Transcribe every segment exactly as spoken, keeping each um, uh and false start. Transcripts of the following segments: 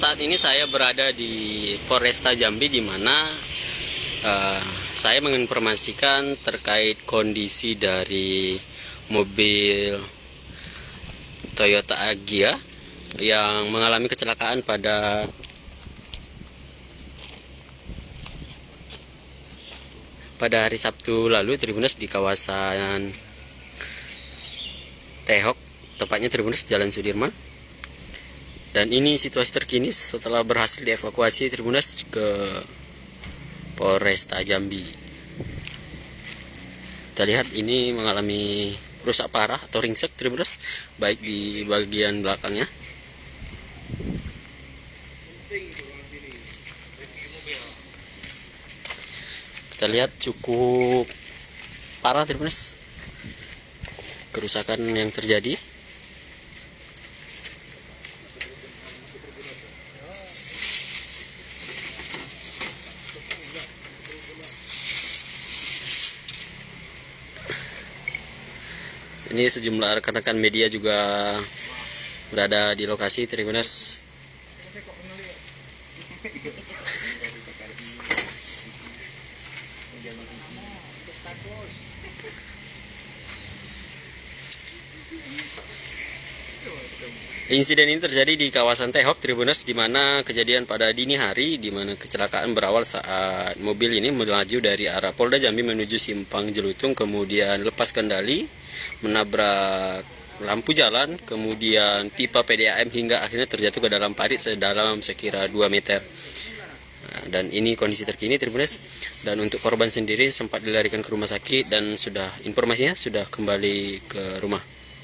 Saat ini saya berada di Polresta Jambi, di mana uh, saya menginformasikan terkait kondisi dari mobil Toyota Agya yang mengalami kecelakaan pada pada hari Sabtu lalu, Tribuners, di kawasan Tehok, tepatnya Tribuners Jalan Sudirman. Dan ini situasi terkini setelah berhasil dievakuasi, Tribuners, ke Polresta Jambi. Kita lihat ini mengalami rusak parah atau ringsek, Tribuners, baik di bagian belakangnya. Kita lihat cukup parah, Tribuners, kerusakan yang terjadi. Ini sejumlah rekan-rekan media juga berada di lokasi, Tribuners. Insiden ini terjadi di kawasan Tehok, Tribuners, di mana kejadian pada dini hari, di mana kecelakaan berawal saat mobil ini melaju dari arah Polda Jambi menuju Simpang Jelutung, kemudian lepas kendali, menabrak lampu jalan, kemudian pipa P D A M, hingga akhirnya terjatuh ke dalam parit sedalam sekira dua meter. Nah, dan ini kondisi terkini, Tribuners. Dan untuk korban sendiri sempat dilarikan ke rumah sakit dan sudah informasinya sudah kembali ke rumah.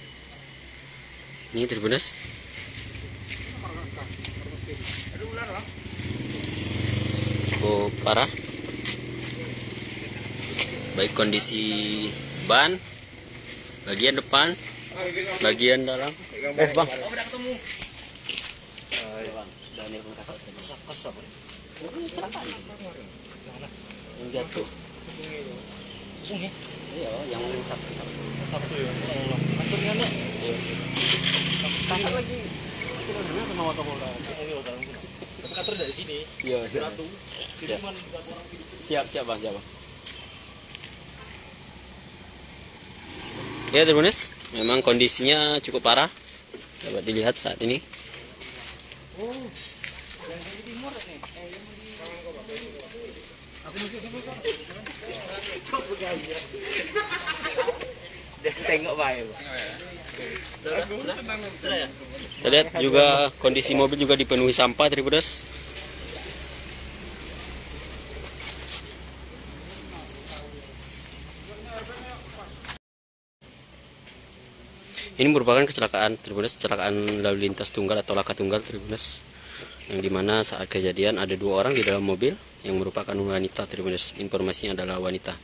Ini, Tribuners, cukup parah, baik kondisi ban, bagian depan, bagian dalam. Eh bang, yang jatuh, iya, yang satu satu ya. Aturnya kasar lagi. Sebenarnya sama Wakapolda. Tapi kantor dari sini. Iya, Ratu. Siap, siap bang, siap bang. Ya, Tribuners, memang kondisinya cukup parah, dapat dilihat saat ini. Oh, yang di timur nih. Eh, yang di aku muncul sini kok. Kok begaya. Dia tengok bae. Sudah, sudah, sudah ya. Kita lihat juga kondisi mobil juga dipenuhi sampah, Tribuners. Ini merupakan kecelakaan, Tribuners, kecelakaan lalu lintas tunggal atau laka tunggal, Tribuners, yang dimana saat kejadian ada dua orang di dalam mobil yang merupakan wanita, Tribuners. Informasinya adalah wanita.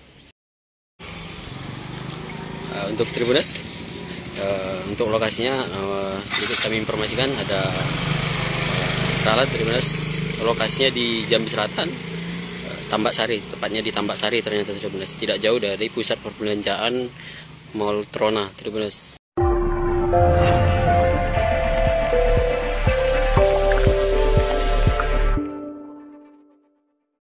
Uh, untuk Tribuners, uh, untuk lokasinya uh, sedikit kami informasikan ada uh, ralat, Tribuners. Lokasinya di Jambi Selatan, uh, Tambak Sari, tepatnya di Tambak Sari ternyata, Tribuners, tidak jauh dari pusat perbelanjaan Mall Trona, Tribuners.